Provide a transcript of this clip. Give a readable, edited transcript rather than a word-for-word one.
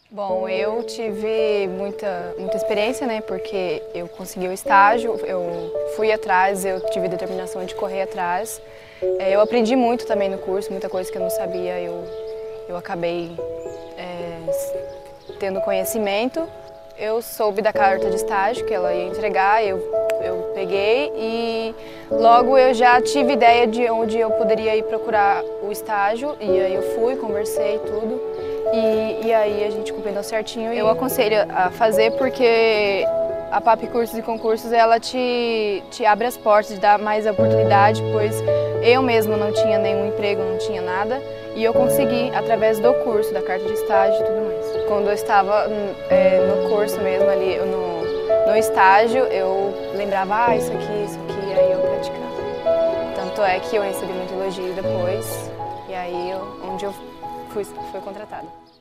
Bom, eu tive muita experiência, né, porque eu consegui o estágio, eu fui atrás, eu tive determinação de correr atrás. Eu aprendi muito também no curso, muita coisa que eu não sabia, eu acabei tendo conhecimento. Eu soube da carta de estágio que ela ia entregar, eu peguei e logo eu já tive ideia de onde eu poderia ir procurar o estágio e aí eu fui, conversei tudo e aí a gente combinou certinho. Eu aconselho a fazer porque a PAP Cursos e Concursos ela te abre as portas, te dá mais oportunidade, pois eu mesma não tinha nenhum emprego, não tinha nada e eu consegui através do curso, da carta de estágio e tudo mais. Quando eu estava no curso mesmo ali, no estágio, eu lembrava, isso aqui, aí eu praticava. Tanto é que eu recebi muito elogio depois, e aí onde eu fui contratada.